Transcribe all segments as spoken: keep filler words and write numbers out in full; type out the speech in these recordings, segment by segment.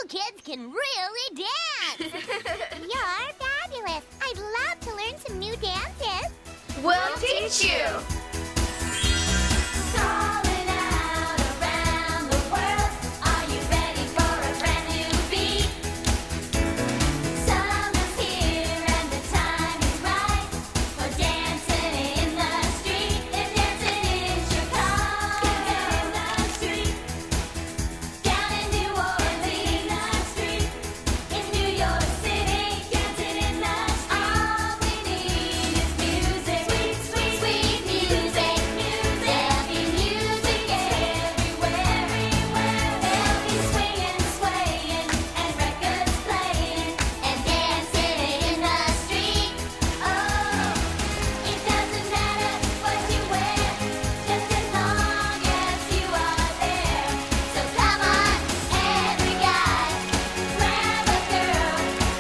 kids can really dance. You're fabulous. I'd love to learn some new dances. We'll teach you. Calling out around the world. Are you ready for a brand new beat? Summer's here and the time is right for dancing in the street. They're dancing in Chicago, in the street. Down in New Orleans, in the street. In New York City, dancing in the street. All we need is music, sweet, sweet, sweet music. There'll be music everywhere, everywhere. They'll be swinging, swaying, and records playing, and dancing in the street. Oh, it doesn't matter what you wear, just as long as you are there. So come on, every guy, grab a girl.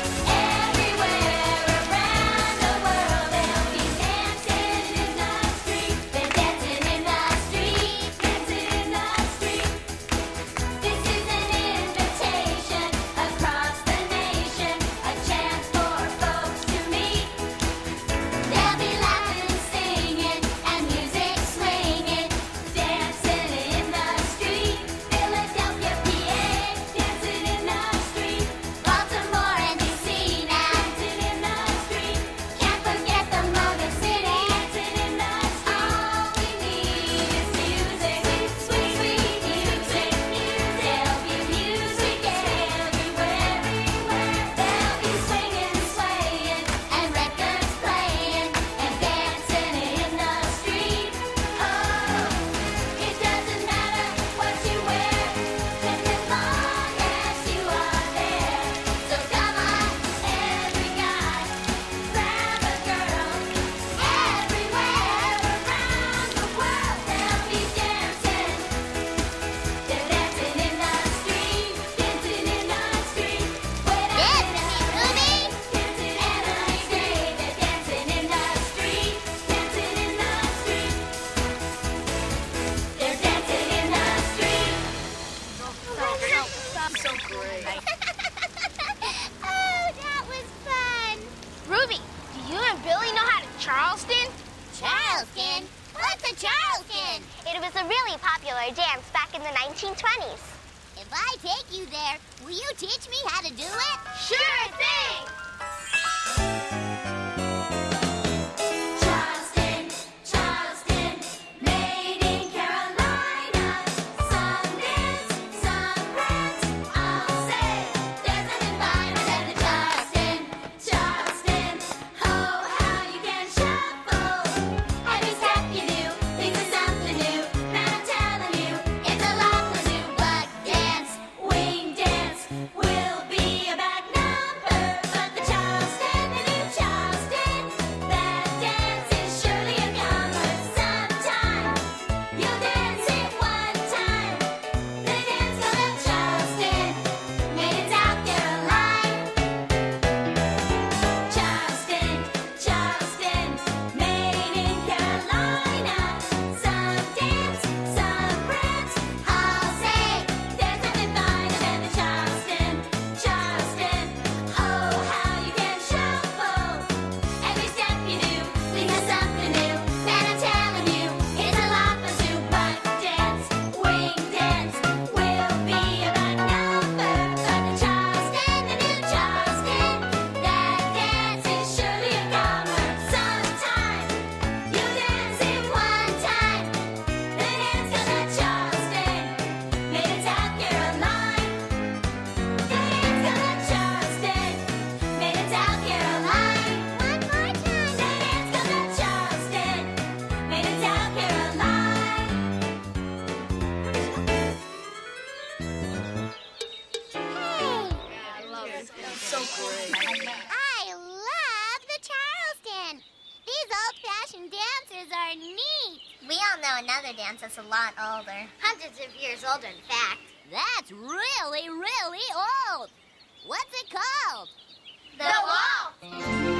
Everywhere around the world, they'll be dancing in the street. They're dancing in the street, dancing in the street. This is an invitation across the nation, a chance for folks to meet. They'll be laughing, singing, and music swinging, dancing in the street. Philadelphia, P A, dancing in the street. Baltimore and D C now, dancing in the street. Can't forget the Motor City, dancing in the street. All we need is music, sweet, sweet music. There'll be music everywhere, everywhere. They'll be swinging, swaying, and records playing, and dancing in the street. Oh, it doesn't matter what you wear, just as long as you are there. So come on, every guy, grab a girl. Everywhere around the world, they'll be dancing. They're dancing in the street, dancing in the street. Wait a minute, Ruby. Dancing in the street, they're dancing in the street, dancing in the street. They're dancing in the street. So great. Oh, that was fun. Ruby, do you and Billy know how to Charleston? Charleston? What's a Charleston? It was a really popular dance back in the nineteen twenties. If I take you there, will you teach me how to do it? Sure thing! Charleston, Charleston, made in Carolina. Some dance, some prance. I'll say there's nothing finer than the Charleston, Charleston. Oh, how you can shuffle. Every step you do leads to something new. Man, I'm telling you, it's a lot to do. But dance, wing dance, will be a back number. But the Charleston, the new Charleston, that dance is surely a comer. Sometime you'll dance it one time. The dance called Charleston, made in South Carolina. Charleston, Charleston, made in Carolina. Some dance, some prance. I'll say there's nothing finer than the Charleston, Charleston. Oh, how you can shuffle. Every step you do leads to something new. Man, I'm telling you, it's a lot for two. But dance, wing dance, will be a back number. But the Charleston, the new Charleston, that dance is surely a comer. Sometime you'll dance it one time. The dance called Charleston, made in South Carolina. The dance called Charleston, made in South Carolina. One more time. The dance called Charleston, made in South Carolina. Hey, So great. I love the Charleston. These old-fashioned dances are neat. We all know another dance that's a lot older. Hundreds of years older, in fact. That's really, really old. What's it called? The Waltz.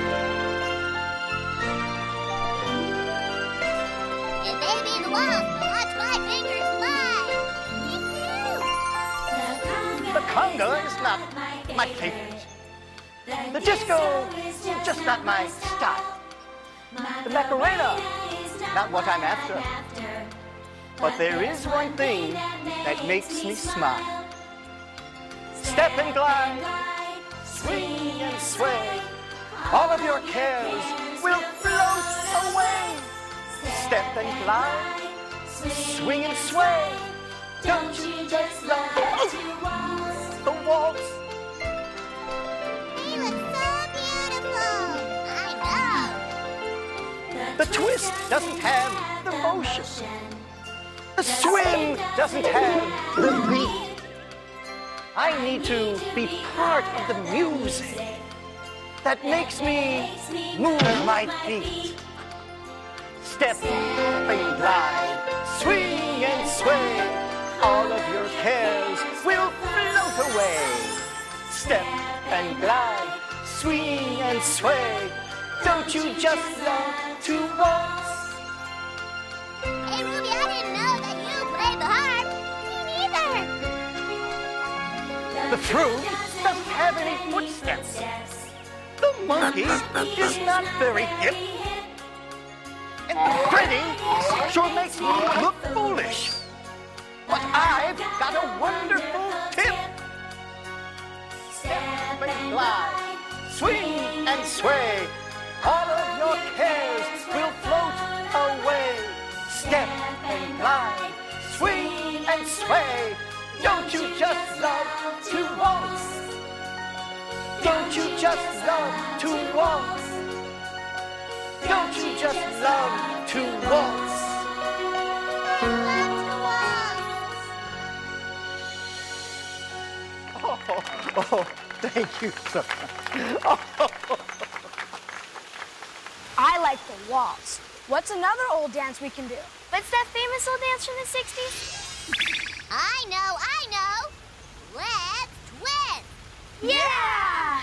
It may be the waltz, but watch my fingers fly. The Conga. The Conga is not my favorite. The disco, just not my style. The Macarena, not what I'm after. But there is one thing that makes me smile. Step and glide, swing and sway. All of your cares will float away. Step and glide, swing and sway. Don't you just love oh, the waltz? They look so beautiful. I know. The twist doesn't have the motion. The swing doesn't have the beat. I need to be part of the music that makes me move my feet. Step and glide, swing and sway. All of your cares will float away. Step and glide, swing and sway. Don't you just love to waltz? Hey, Ruby, I didn't know that you played the harp. Me neither. The fruit doesn't have any footsteps. The monkey is not very hip. And the Freddy sure makes me look foolish. But I've got a wonderful tip. Step and glide, swing and sway. All of your cares will float away. Step and glide, swing and sway. Don't you just love to waltz? Don't you just love to waltz? Don't you just love to waltz? Oh, oh, thank you so much. Oh. I like the waltz. What's another old dance we can do? What's that famous old dance from the sixties? I know, I know. Let's twist. Yeah!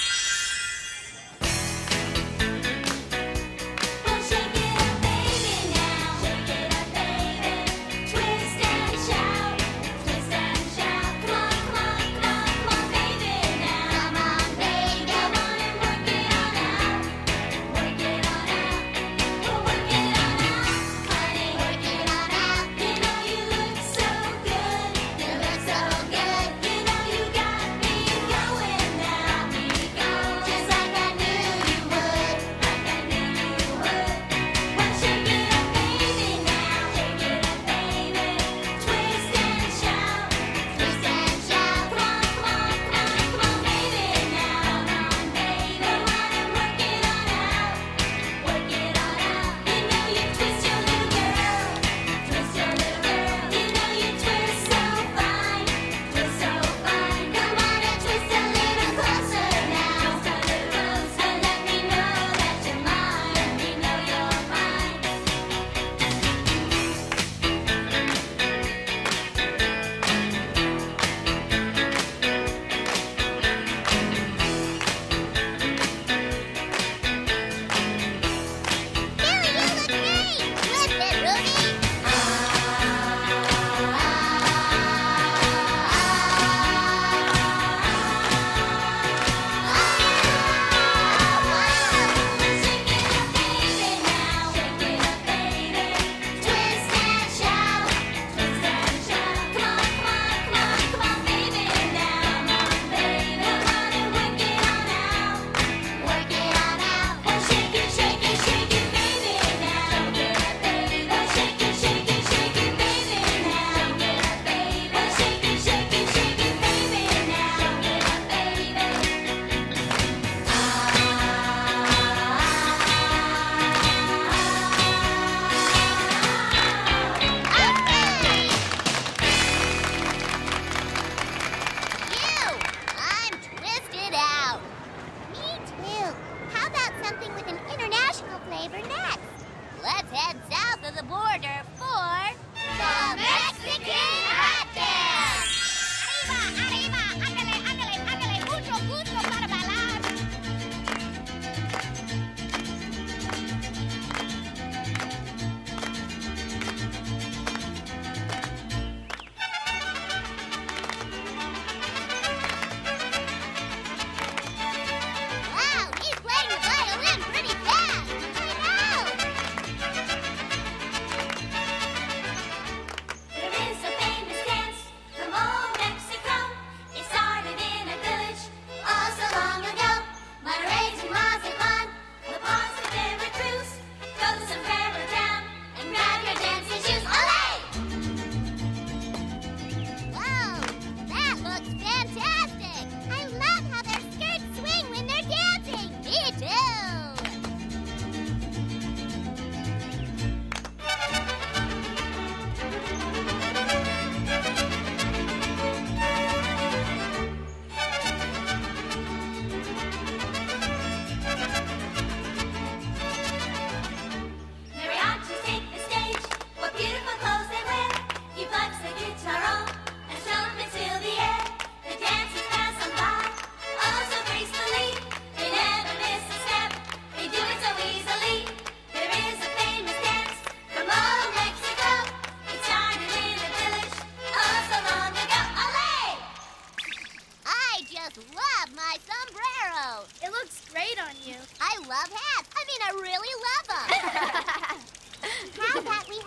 Well, shake it up, baby, now. Shake it up, baby. Twist and shout. Twist and shout. Come on, come on, come on, come on, baby, now. Come on, baby. Come on and work it on out. Work it on out. Well, work it on out. Honey, work it on out. You know you look so good. You look so good. You know you got me going now.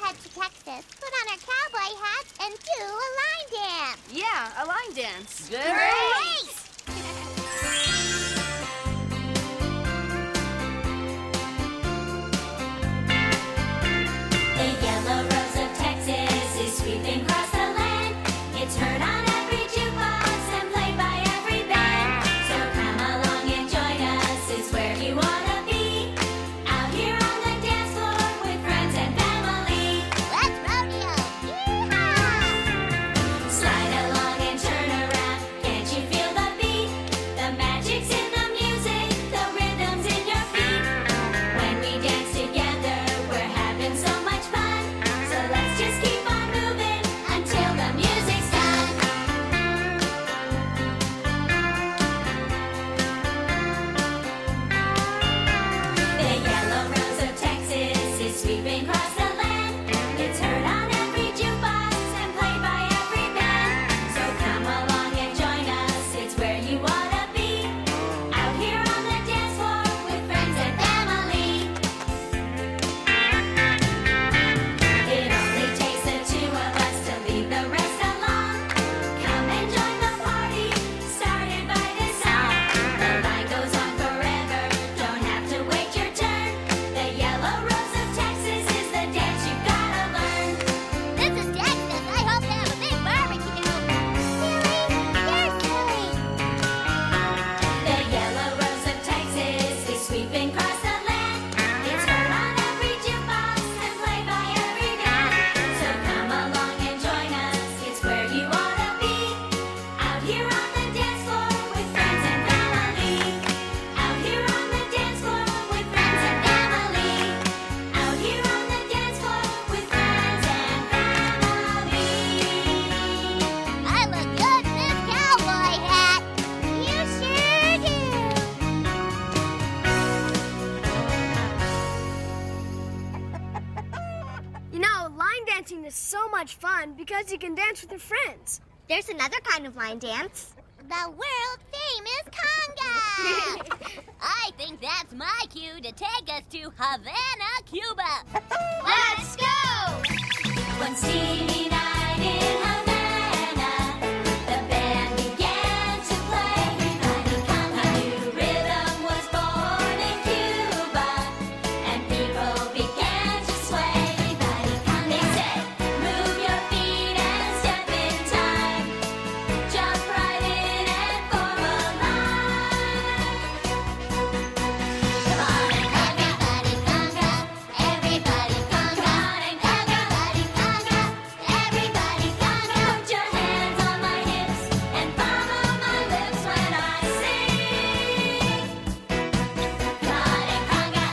head to Texas, put on our cowboy hats, and do a line dance. Yeah, a line dance. Great! The yellow rose of Texas is sweeping across the land. It's heard on every jukebox and played by every band. So come along and join us, it's where you wanna be. Out here on the dance floor with friends and family. Let's rodeo! Yeehaw! Slide along and turn around, can't you feel the beat? The magic's in the music, the rhythm's in your feet. When we dance together, we're having so much fun. So let's just keep on moving until the music's done. The yellow rose of Texas is sweeping across the land. It's heard on every jukebox and played by every band. So come along and join us, it's where you wanna be. Out here on the dance floor with friends and family. It only takes the two of us to leave the rest alone. Come and join the party, started by this song. The line goes on forever, don't have to wait your turn. The yellow rose of Texas is the dance you gotta learn. This is Texas. I hope they have a big barbecue. The yellow rose of Texas is sweeping across the land. It's heard on every jukebox and played by every band. So come along and join us, it's where you wanna be. Out here on the dance floor with friends and family. Out here on the dance floor with friends and family. Out here on the dance floor with friends and family. I look good in this cowboy hat. You sure do. You know, line dancing is so much fun because you can dance with your friends. There's another kind of line dance. The world famous Conga. I think that's my cue to take us to Havana, Cuba. Let's go! One steamy night in Havana, the band began to play. A new rhythm was born in Cuba, and people began to sway. They said, move your feet and step in time. Jump right in and form a line. Come on and everybody conga, everybody conga. Come on and everybody conga, everybody conga. Put your hands on my hips and follow my lips when I sing. Come on and conga,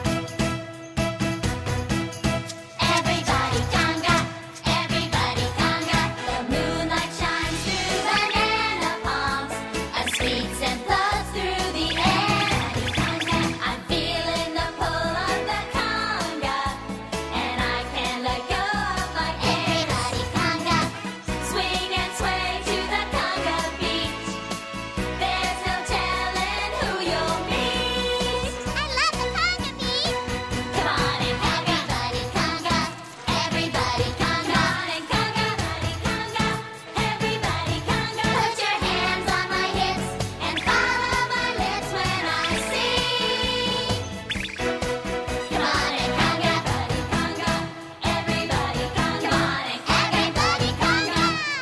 everybody conga, everybody conga. The moonlight shines through banana palms, a sweet scent flows through the air. I'm feeling the pull of the conga, and I can't let go of my everybody conga. Swing and sway to the conga beat. There's no telling who you'll meet. I love the Conga beat. Come on and everybody conga, everybody conga. Come on and conga, conga, everybody conga. Put your hands on my hips and follow my lips when I sing. Come on and conga, conga, everybody conga. Come on and everybody conga.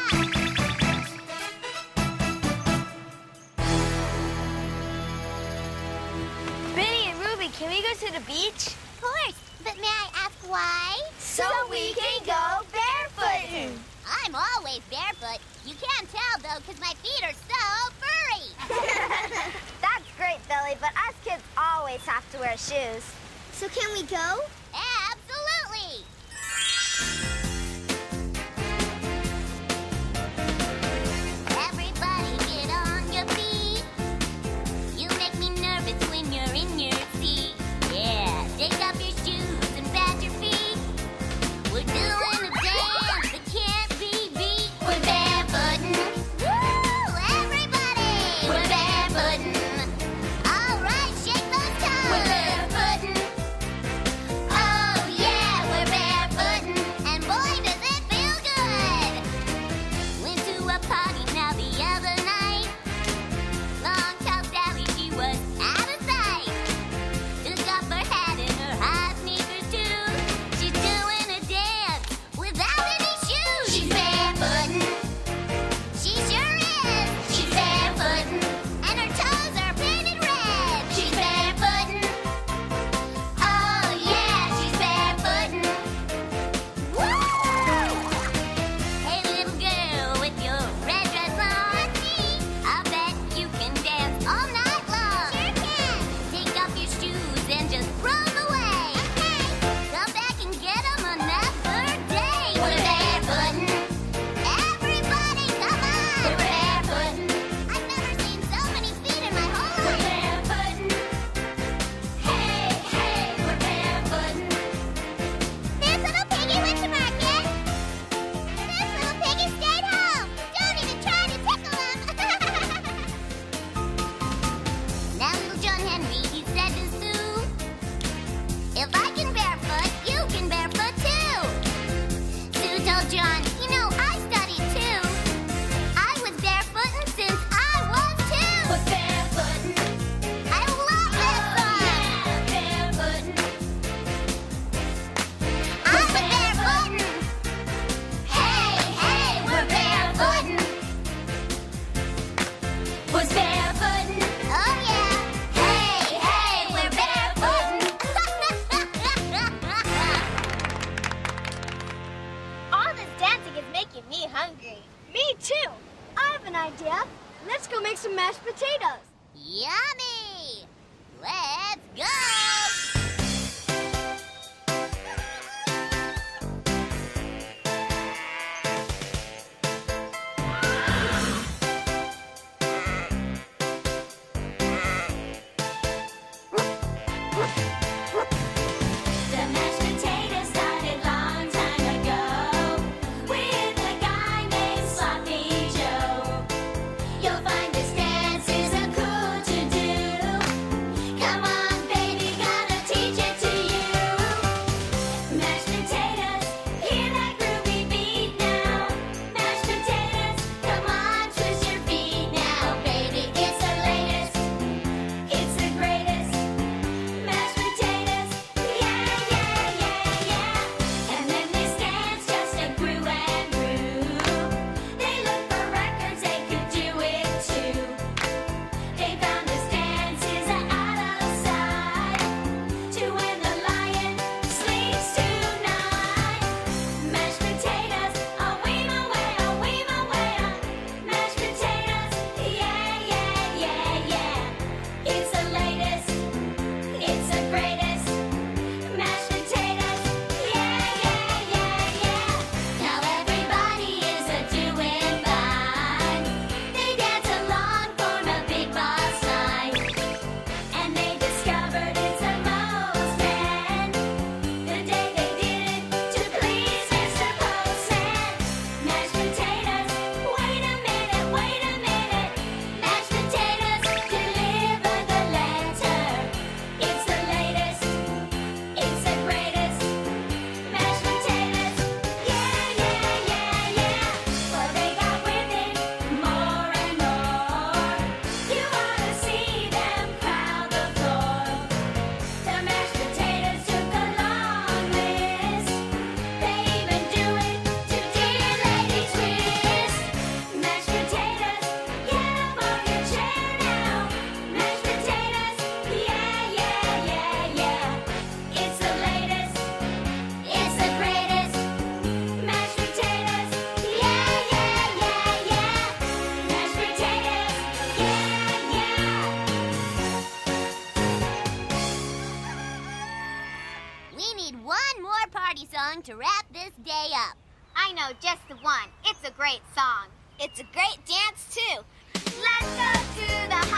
Benny and Ruby, can we go to the beach? Of course, but may I ask why? So we can go barefooting. I'm always barefoot. You can't tell, though, because my feet are so furry. That's great, Billy, but us kids always have to wear shoes. So can we go? Absolutely. Everybody get on your feet. You make me nervous when you're in your seat. Yeah, take off your shoes and pat your feet. We're doing a dance that can't be beat. We're barefootin'. Woo! Everybody! We're barefootin'. All right, shake those toes. We're barefootin'. Oh yeah, we're barefootin'. hungry. Me too. I have an idea. Let's go make some mashed potatoes. Yummy! Let's go! Song to wrap this day up. I know just the one. It's a great song. It's a great dance, too. Let's go to the